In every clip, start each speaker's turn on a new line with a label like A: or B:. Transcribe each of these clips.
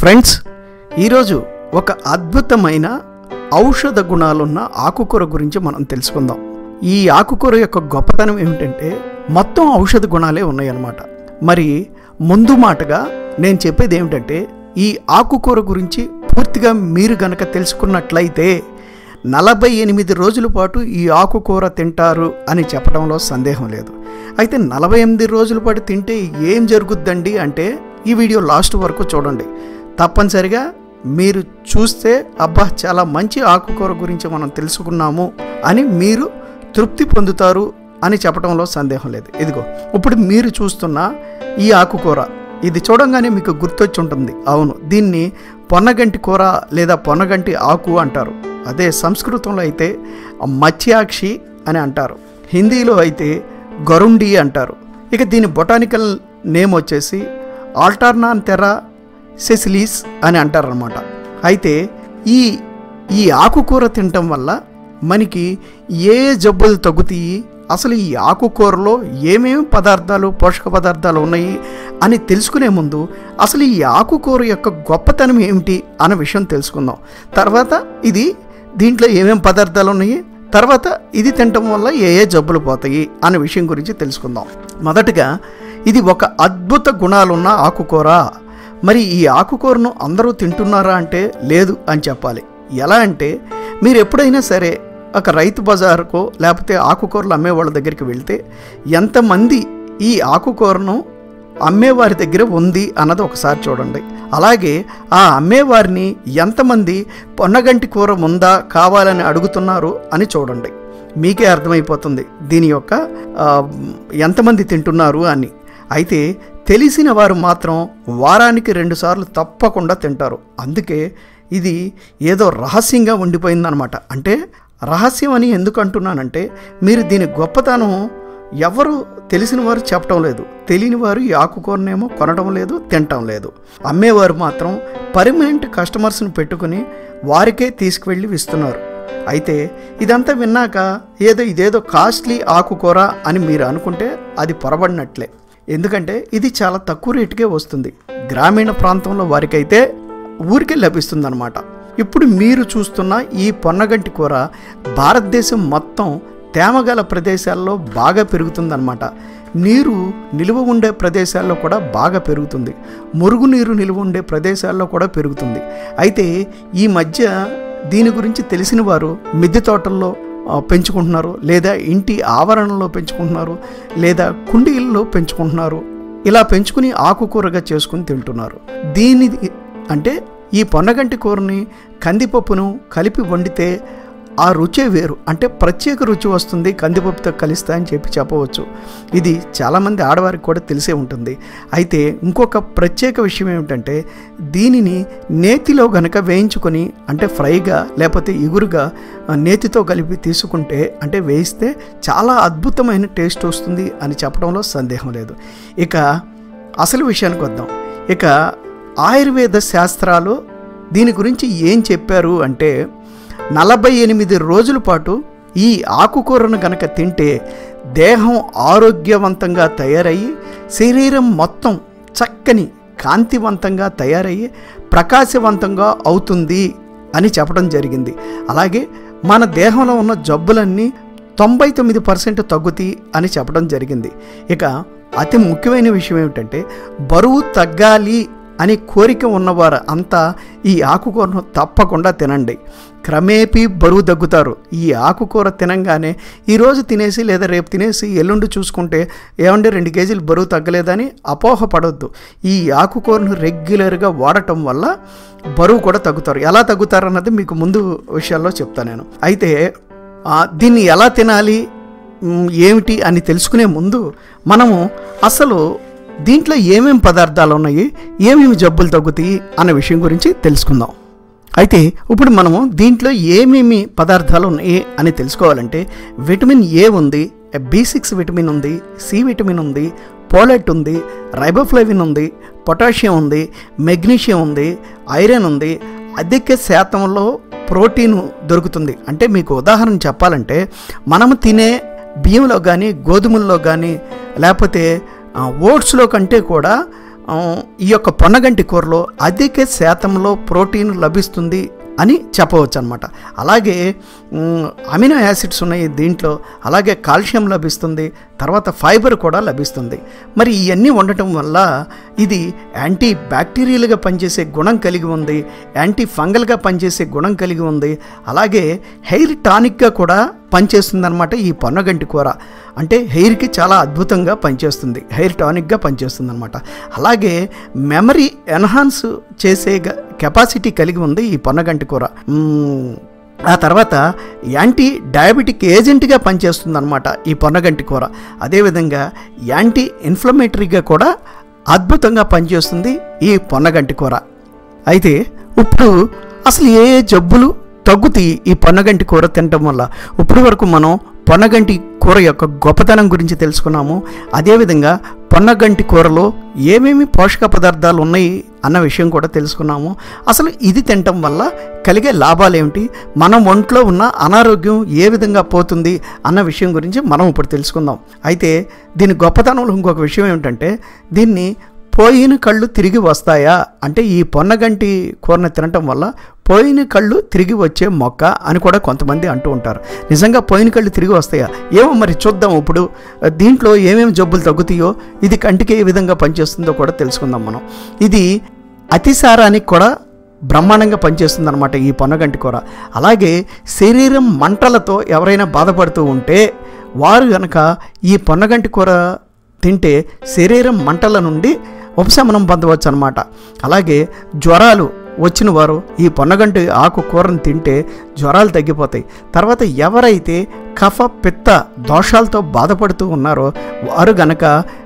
A: Friends, ఈరోజు ఒక అద్భుతమైన ఔషధ గుణాలున్న ఆకుకూర గురించి మనం తెలుసుకుందాం. ఈ ఆకుకూర యొక్క గొప్పతనం ఏమిటంటే మొత్తం ఔషధ గుణాలే ఉన్నాయన్నమాట. మరి ముందు మాటగా నేను చెప్పేది ఏమిటంటే ఈ ఆకుకూర గురించి పూర్తిగా మీరు గనక తెలుసుకున్నట్లయితే 48 రోజుల పాటు ఈ ఆకుకూర తింటారు అని చెప్పడంలో సందేహం లేదు. అయితే 48 రోజుల పాటు తింటే ఏం జరుగుద్దండి అంటే ఈ వీడియో లాస్ట్ వరకు చూడండి. తప్పనిసరిగా మీరు చూస్తే అబ్బా చాలా మంచి ఆకుకూర గురించి మనం తెలుసుకున్నాము అని మీరు తృప్తి పొందుతారు అని చెప్పడంలో సందేహం లేదు. ఇదిగో ఇప్పుడు మీరు చూస్తున్న ఈ ఆకుకూర, ఇది చూడంగానే మీకు గుర్తొచ్చి ఉంటుంది. అవును, దీన్ని పొన్నగంటి కూర లేదా పొన్నగంటి ఆకు అంటారు. అదే సంస్కృతంలో అయితే మత్స్యాక్షి అని అంటారు, హిందీలో అయితే గరుండి అంటారు. ఇక దీని బొటానికల్ నేమ్ వచ్చేసి ఆల్టర్నాంథెరా సెసిలిస్ అని అంటారనమాట. అయితే ఈ ఆకుకూర తినటం వల్ల మనకి ఏ జబ్బులు తగ్గుతాయి, అసలు ఈ ఆకుకూరలో ఏమేమి పదార్థాలు, పోషక పదార్థాలు ఉన్నాయి అని తెలుసుకునే ముందు అసలు ఈ ఆకుకూర యొక్క గొప్పతనం ఏమిటి అన్న విషయం తెలుసుకుందాం. తర్వాత దీంట్లో ఏమేమి పదార్థాలు ఉన్నాయి, తర్వాత ఇది తినటం వల్ల ఏ జబ్బులు పోతాయి అనే విషయం గురించి తెలుసుకుందాం. మొదటగా ఇది ఒక అద్భుత గుణాలున్న ఆకుకూర. మరి ఈ ఆకుకూరను అందరూ తింటున్నారా అంటే లేదు అని చెప్పాలి. ఎలా అంటే మీరు ఎప్పుడైనా సరే ఒక రైతు బజారుకో లేకపోతే ఆకుకూరలు అమ్మేవాళ్ళ దగ్గరికి వెళ్తే ఎంతమంది ఈ ఆకుకూరను అమ్మేవారి దగ్గర ఉంది అన్నది ఒకసారి చూడండి. అలాగే ఆ అమ్మేవారిని ఎంతమంది పొన్నగంటి కూర ఉందా కావాలని అడుగుతున్నారు అని చూడండి. మీకే అర్థమైపోతుంది దీని యొక్క ఎంతమంది తింటున్నారు అని. అయితే తెలిసిన వారు మాత్రం వారానికి 2 సార్లు తప్పకుండా తింటారు. అందుకే ఇది ఏదో రహస్యంగా ఉండిపోయిందనమాట. అంటే రహస్యం అని ఎందుకు అంటున్నానంటే మీరు దీని గొప్పతనం ఎవరు తెలిసిన వారు చెప్పడం లేదు, తెలియని వారు ఈ ఆకుకూరనేమో కొనడం లేదు, తినటం లేదు. అమ్మేవారు మాత్రం పర్మనెంట్ కస్టమర్స్ని పెట్టుకుని వారికే తీసుకువెళ్ళి ఇస్తున్నారు. అయితే ఇదంతా విన్నాక ఇదేదో కాస్ట్లీ ఆకుకూర అని మీరు అనుకుంటే అది పొరబడినట్లే. ఎందుకంటే ఇది చాలా తక్కువ రేటుకే వస్తుంది. గ్రామీణ ప్రాంతంలో వారికైతే ఊరికే లభిస్తుంది అనమాట. ఇప్పుడు మీరు చూస్తున్న ఈ పొన్నగంటి కూర భారతదేశం మొత్తం తేమగల ప్రదేశాల్లో బాగా పెరుగుతుందన్నమాట. నీరు నిలువ ఉండే ప్రదేశాల్లో కూడా బాగా పెరుగుతుంది, మురుగునీరు నిలువ ఉండే ప్రదేశాల్లో కూడా పెరుగుతుంది. అయితే ఈ మధ్య దీని గురించి తెలిసిన వారు మిద్దె తోటల్లో పెంచుకుంటున్నారు, లేదా ఇంటి ఆవరణలో పెంచుకుంటున్నారు, లేదా కుండీల్లో పెంచుకుంటున్నారు. ఇలా పెంచుకుని ఆకుకూరగా చేసుకుని తింటున్నారు. దీని అంటే ఈ పొన్నగంటి కూరని కందిపప్పును కలిపి వండితే ఆ రుచే వేరు, అంటే ప్రత్యేక రుచి వస్తుంది కందిపప్పుతో కలిస్తా అని చెప్పవచ్చు. ఇది చాలామంది ఆడవారికి కూడా తెలిసే ఉంటుంది. అయితే ఇంకొక ప్రత్యేక విషయం ఏమిటంటే దీనిని నేతిలో గనక వేయించుకొని, అంటే ఫ్రైగా లేకపోతే ఇగురుగా నేతితో కలిపి తీసుకుంటే, అంటే వేయిస్తే చాలా అద్భుతమైన టేస్ట్ వస్తుంది అని చెప్పడంలో సందేహం లేదు. ఇక అసలు విషయానికి వద్దాం. ఇక ఆయుర్వేద శాస్త్రాలు దీని గురించి ఏం చెప్పారు అంటే 48 రోజుల పాటు ఈ ఆకుకూరను గనక తింటే దేహం ఆరోగ్యవంతంగా తయారయ్యి శరీరం మొత్తం చక్కని కాంతివంతంగా తయారయ్యి ప్రకాశవంతంగా అవుతుంది అని చెప్పడం జరిగింది. అలాగే మన దేహంలో ఉన్న జబ్బులన్నీ 99% తగ్గుతాయి అని చెప్పడం జరిగింది. ఇక అతి ముఖ్యమైన విషయం ఏమిటంటే బరువు తగ్గాలి అని కోరిక ఉన్నవారు అంతా ఈ ఆకుకూరను తప్పకుండా తినండి. క్రమేపీ బరువు తగ్గుతారు. ఈ ఆకుకూర తినంగానే ఈరోజు తినేసి లేదా రేపు తినేసి ఎల్లుండి చూసుకుంటే 2 కేజీలు బరువు తగ్గలేదని అపోహ పడవద్దు. ఈ ఆకుకూరను రెగ్యులర్గా వాడటం వల్ల బరువు కూడా తగ్గుతారు. ఎలా తగ్గుతారు అన్నది మీకు ముందు విషయాల్లో చెప్తాను నేను. అయితే దీన్ని ఎలా తినాలి ఏమిటి అని తెలుసుకునే ముందు మనము అసలు దీంట్లో ఏమేమి పదార్థాలు ఉన్నాయి, ఏమేమి జబ్బులు తగ్గుతాయి అన్న విషయం గురించి తెలుసుకుందాం. అయితే ఇప్పుడు మనము దీంట్లో ఏమేమి పదార్థాలు ఉన్నాయి అని తెలుసుకోవాలంటే విటమిన్ ఏ ఉంది, B6 విటమిన్ ఉంది, సి విటమిన్ ఉంది, పోలెట్ ఉంది, రైబోఫ్లేవిన్ ఉంది, పొటాషియం ఉంది, మెగ్నీషియం ఉంది, ఐరన్ ఉంది, అధిక శాతంలో ప్రోటీన్ దొరుకుతుంది. అంటే మీకు ఉదాహరణ చెప్పాలంటే మనము తినే బియ్యంలో కానీ గోధుమల్లో కానీ లేకపోతే ఓట్స్లో కంటే కూడా ఈ యొక్క పొన్నగంటి కూరలో అధిక శాతంలో ప్రోటీన్ లభిస్తుంది అని చెప్పవచ్చు అనమాట. అలాగే అమినో యాసిడ్స్ ఉన్నాయి దీంట్లో, అలాగే కాల్షియం లభిస్తుంది, తర్వాత ఫైబర్ కూడా లభిస్తుంది. మరి ఇవన్నీ ఉండటం వల్ల ఇది యాంటీ బ్యాక్టీరియల్గా పనిచేసే గుణం కలిగి ఉంది, యాంటీ ఫంగల్గా పనిచేసే గుణం కలిగి ఉంది, అలాగే హెయిర్ టానిక్గా కూడా పనిచేస్తుంది అనమాట. ఈ పొన్నగంటి కూర అంటే హెయిర్కి చాలా అద్భుతంగా పనిచేస్తుంది, హెయిర్ టానిక్గా పనిచేస్తుంది అనమాట. అలాగే మెమరీ ఎన్హాన్స్ చేసే కెపాసిటీ కలిగి ఉంది ఈ పొన్నగంటి కూర. ఆ తర్వాత యాంటీ డయాబెటిక్ ఏజెంట్గా పనిచేస్తుంది అనమాట ఈ పొన్నగంటి కూర. అదేవిధంగా యాంటీ ఇన్ఫ్లమేటరీగా కూడా అద్భుతంగా పనిచేస్తుంది ఈ పొన్నగంటి కూర. అయితే ఇప్పుడు అసలు ఏ జబ్బులు తగ్గుతాయి ఈ పొన్నగంటి కూర తినటం వల్ల? ఇప్పటి వరకు మనం పొన్నగంటి కూర యొక్క గొప్పతనం గురించి తెలుసుకున్నాము. అదేవిధంగా పొన్నగంటి కూరలో ఏమేమి పోషక పదార్థాలు ఉన్నాయి అన్న విషయం కూడా తెలుసుకున్నాము. అసలు ఇది తినటం వల్ల కలిగే లాభాలు ఏమిటి, మన ఒంట్లో ఉన్న అనారోగ్యం ఏ విధంగా పోతుంది అన్న విషయం గురించి మనం ఇప్పుడు తెలుసుకుందాం. అయితే దీని గొప్పతనంలో ఇంకొక విషయం ఏమిటంటే, దీన్ని పోయిన కళ్ళు తిరిగి వస్తాయా అంటే, ఈ పొన్నగంటి కూరని తినటం వల్ల పోయిన కళ్ళు తిరిగి వచ్చే మొక్క అని కూడా కొంతమంది అంటూ ఉంటారు. నిజంగా పోయిన కళ్ళు తిరిగి వస్తాయా ఏమో మరి చూద్దాం. ఇప్పుడు దీంట్లో ఏమేమి జబ్బులు తగ్గుతాయో, ఇది కంటికి ఏ విధంగా పనిచేస్తుందో కూడా తెలుసుకుందాం మనం. ఇది అతిసారానికి కూడా బ్రహ్మాండంగా పనిచేస్తుంది అనమాట ఈ పొన్నగంటి కూర. అలాగే శరీరం మంటలతో ఎవరైనా బాధపడుతూ ఉంటే వారు కనుక ఈ పొన్నగంటి కూర తింటే శరీరం మంటల నుండి ఉపశమనం పొందవచ్చు అనమాట. అలాగే జ్వరాలు వచ్చిన వారు ఈ పొన్నగంటి ఆకు కూరను తింటే జ్వరాలు తగ్గిపోతాయి. తర్వాత ఎవరైతే కఫ పిత్త దోషాలతో బాధపడుతూ ఉన్నారో వారు గనక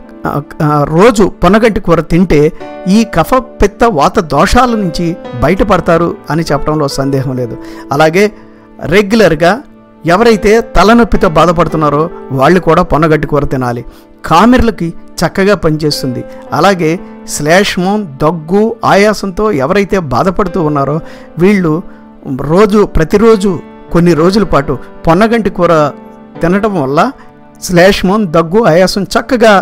A: రోజు పొన్నగంటి కూర తింటే ఈ కఫ పిత్త వాత దోషాల నుంచి బయటపడతారు అని చెప్పడంలో సందేహం లేదు. అలాగే రెగ్యులర్గా ఎవరైతే తలనొప్పితో బాధపడుతున్నారో వాళ్ళు కూడా పొన్నగంటి కూర తినాలి. కామెర్లకి చక్కగా పనిచేస్తుంది. అలాగే శ్లేష్మం, దగ్గు, ఆయాసంతో ఎవరైతే బాధపడుతూ ఉన్నారో వీళ్ళు ప్రతిరోజు కొన్ని రోజుల పాటు పొన్నగంటి కూర తినడం వల్ల శ్లేష్మం, దగ్గు, ఆయాసం చక్కగా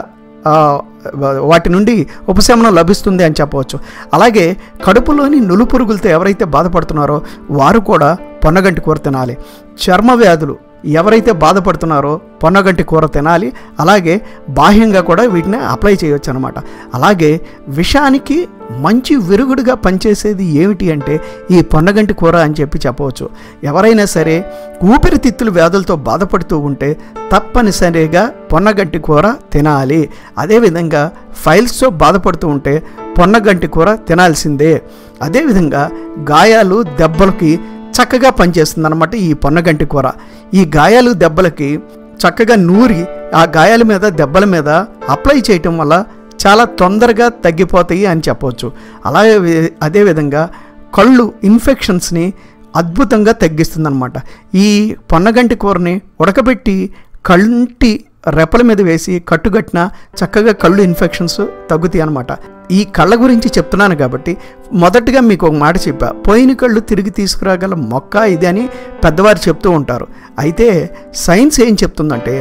A: వాటి నుండి ఉపశమనం లభిస్తుంది అని చెప్పవచ్చు. అలాగే కడుపులోని నులుపురుగులతో ఎవరైతే బాధపడుతున్నారో వారు కూడా పొన్నగంటి కూర తినాలి. చర్మ వ్యాధులు ఎవరైతే బాధపడుతున్నారో పొన్నగంటి కూర తినాలి. అలాగే బాహ్యంగా కూడా వీటిని అప్లై చేయవచ్చు అనమాట. అలాగే విషానికి మంచి విరుగుడుగా పనిచేసేది ఏమిటి అంటే ఈ పొన్నగంటి కూర అని చెప్పవచ్చు. ఎవరైనా సరే ఊపిరితిత్తుల వ్యాధులతో బాధపడుతూ ఉంటే తప్పనిసరిగా పొన్నగంటి కూర తినాలి. అదేవిధంగా ఫైల్స్తో బాధపడుతూ ఉంటే పొన్నగంటి కూర తినాల్సిందే. అదేవిధంగా గాయాలు దెబ్బలకి చక్కగా పనిచేస్తుంది అనమాట ఈ పొన్నగంటి కూర. ఈ గాయాలు దెబ్బలకి చక్కగా నూరి ఆ గాయాల మీద దెబ్బల మీద అప్లై చేయటం వల్ల చాలా తొందరగా తగ్గిపోతాయి అని చెప్పవచ్చు. అలాగే అదేవిధంగా కళ్ళు ఇన్ఫెక్షన్స్ని అద్భుతంగా తగ్గిస్తుందన్నమాట. ఈ పొన్నగంటి కూరని ఉడకబెట్టి కంటి రెప్పల మీద వేసి కట్టుగట్టిన చక్కగా కళ్ళు ఇన్ఫెక్షన్స్ తగ్గుతాయి అన్నమాట. ఈ కళ్ళ గురించి చెప్తున్నాను కాబట్టి మొదటగా మీకు ఒక మాట చెప్పా, పోయిన కళ్ళు తిరిగి తీసుకురాగల మొక్క ఇది అని పెద్దవారు చెప్తూ ఉంటారు. అయితే సైన్స్ ఏం చెప్తుందంటే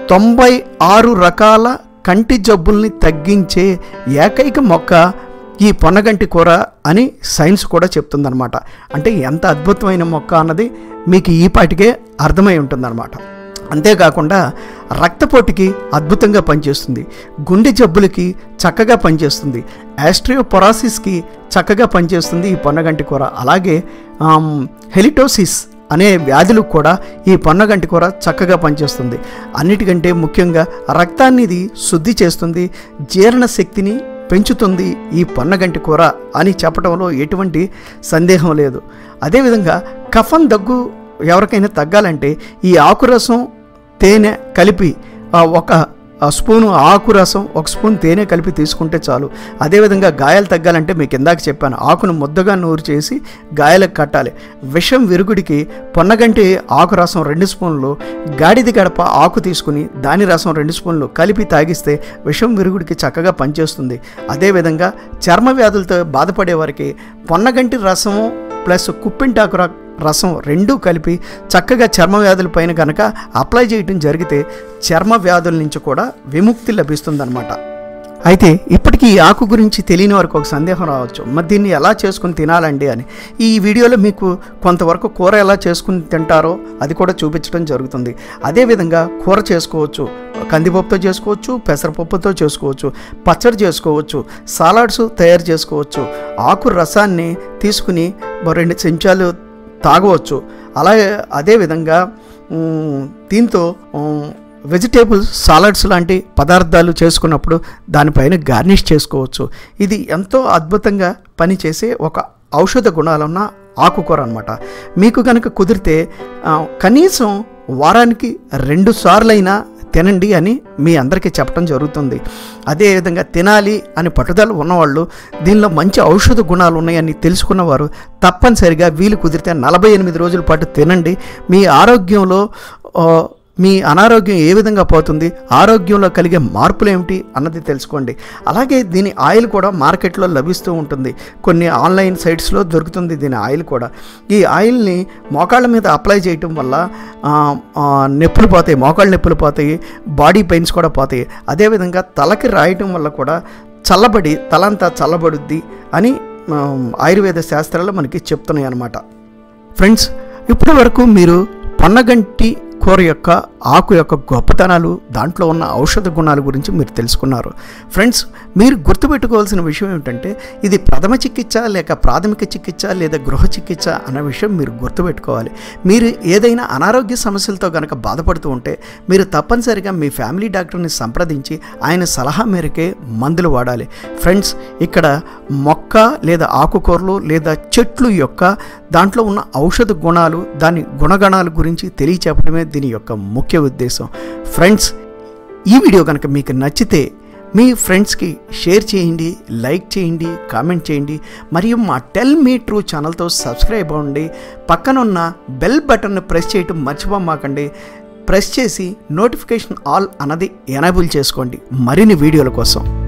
A: 96 రకాల కంటి జబ్బుల్ని తగ్గించే ఏకైక మొక్క ఈ పొన్నగంటి కూర అని సైన్స్ కూడా చెప్తుందన్నమాట. అంటే ఎంత అద్భుతమైన మొక్క అన్నది మీకు ఈ పాటికే అర్థమై ఉంటుందన్నమాట. అంతేకాకుండా రక్తపోటుకి అద్భుతంగా పనిచేస్తుంది, గుండె జబ్బులకి చక్కగా పనిచేస్తుంది, ఆస్ట్రియోపొరాసిస్కి చక్కగా పనిచేస్తుంది ఈ పొన్నగంటి కూర. అలాగే హెలిటోసిస్ అనే వ్యాధులకు కూడా ఈ పొన్నగంటి కూర చక్కగా పనిచేస్తుంది. అన్నిటికంటే ముఖ్యంగా రక్తాన్ని ఇది శుద్ధి చేస్తుంది, జీర్ణశక్తిని పెంచుతుంది ఈ పొన్నగంటి కూర అని చెప్పడంలో ఎటువంటి సందేహం లేదు. అదేవిధంగా కఫం దగ్గు ఎవరికైనా తగ్గాలంటే ఈ ఆకురసం తేనె కలిపి ఒక స్పూను ఆకురసం, ఒక స్పూన్ తేనె కలిపి తీసుకుంటే చాలు. అదేవిధంగా గాయాలు తగ్గాలంటే మీకు ఇందాక చెప్పాను, ఆకును ముద్దగా నూరు చేసి గాయాలకు కట్టాలి. విషం విరుగుడికి పొన్నగంటి ఆకురసం 2 స్పూన్లు, గాడిద గడప ఆకు తీసుకుని దాని రసం 2 స్పూన్లు కలిపి తాగిస్తే విషం విరుగుడికి చక్కగా పనిచేస్తుంది. అదేవిధంగా చర్మ వ్యాధులతో బాధపడే వారికి పొన్నగంటి రసము ప్లస్ కుప్పింటాకు రసం 2 కలిపి చక్కగా చర్మ వ్యాధుల పైన కనుక అప్లై చేయటం జరిగితే చర్మ వ్యాధుల నుంచి కూడా విముక్తి లభిస్తుందన్నమాట. అయితే ఇప్పటికీ ఈ ఆకు గురించి తెలియని వారికి ఒక సందేహం రావచ్చు, మరి దీన్ని ఎలా చేసుకుని తినాలండి అని. ఈ వీడియోలో మీకు కొంతవరకు కూర ఎలా చేసుకుని తింటారో అది కూడా చూపించడం జరుగుతుంది. అదేవిధంగా కూర చేసుకోవచ్చు, కందిపప్పుతో చేసుకోవచ్చు, పెసరపప్పుతో చేసుకోవచ్చు, పచ్చడి చేసుకోవచ్చు, సలాడ్స్ తయారు చేసుకోవచ్చు, ఆకు రసాన్ని తీసుకుని 2 చెంచాలు తాగవచ్చు. అలాగే అదేవిధంగా దీంతో వెజిటేబుల్స్ సాలడ్స్ లాంటి పదార్థాలు చేసుకున్నప్పుడు దానిపైన గార్నిష్ చేసుకోవచ్చు. ఇది ఎంతో అద్భుతంగా పనిచేసే ఒక ఔషధ గుణాలున్న ఆకుకూర అన్నమాట. మీకు కనుక కుదిరితే కనీసం వారానికి 2 సార్లైనా తినండి అని మీ అందరికీ చెప్పడం జరుగుతుంది. అదేవిధంగా తినాలి అని పట్టుదల ఉన్నవాళ్ళు, దీనిలో మంచి ఔషధ గుణాలు ఉన్నాయని తెలుసుకున్నవారు తప్పనిసరిగా వీలు కుదిరితే 48 రోజుల పాటు తినండి. మీ ఆరోగ్యంలో మీ అనారోగ్యం ఏ విధంగా పోతుంది, ఆరోగ్యంలో కలిగే మార్పులు ఏమిటి అన్నది తెలుసుకోండి. అలాగే దీని ఆయిల్ కూడా మార్కెట్లో లభిస్తూ ఉంటుంది, కొన్ని ఆన్లైన్ సైట్స్లో దొరుకుతుంది దీని ఆయిల్ కూడా. ఈ ఆయిల్ని మోకాళ్ళ మీద అప్లై చేయటం వల్ల నొప్పులు పోతాయి, మోకాళ్ళ నొప్పులు పోతాయి, బాడీ పెయిన్స్ కూడా పోతాయి. అదేవిధంగా తలకి రాయటం వల్ల కూడా తలంతా చల్లబడుద్ది అని ఆయుర్వేద శాస్త్రాలు మనకి చెప్తున్నాయి అన్నమాట. ఫ్రెండ్స్, ఇప్పటి వరకు మీరు పొన్నగంటి కూర యొక్క ఆకు యొక్క గొప్పతనాలు, దాంట్లో ఉన్న ఔషధ గుణాల గురించి మీరు తెలుసుకున్నారు. ఫ్రెండ్స్, మీరు గుర్తుపెట్టుకోవాల్సిన విషయం ఏమిటంటే ఇది ప్రథమ చికిత్స లేక ప్రాథమిక చికిత్స లేదా గృహ చికిత్స అన్న విషయం మీరు గుర్తుపెట్టుకోవాలి. మీరు ఏదైనా అనారోగ్య సమస్యలతో కనుక బాధపడుతూ ఉంటే మీరు తప్పనిసరిగా మీ ఫ్యామిలీ డాక్టర్ని సంప్రదించి ఆయన సలహా మేరకే మందులు వాడాలి. ఫ్రెండ్స్, ఇక్కడ మొక్క లేదా ఆకుకూరలు లేదా చెట్లు యొక్క దాంట్లో ఉన్న ఔషధ గుణాలు, దాని గుణగణాల గురించి తెలియచెప్పడమే దీని యొక్క ముఖ్య ఉద్దేశం. ఫ్రెండ్స్, ఈ వీడియో కనుక మీకు నచ్చితే మీ ఫ్రెండ్స్కి షేర్ చేయండి, లైక్ చేయండి, కామెంట్ చేయండి, మరియు మా టెల్ మీ ట్రూ ఛానల్తో సబ్స్క్రైబ్ అవ్వండి. పక్కనున్న బెల్ బటన్ను ప్రెస్ చేయటం మర్చిపోమాకండి. ప్రెస్ చేసి నోటిఫికేషన్ ఆల్ అన్నది ఎనేబుల్ చేసుకోండి మరిన్ని వీడియోల కోసం.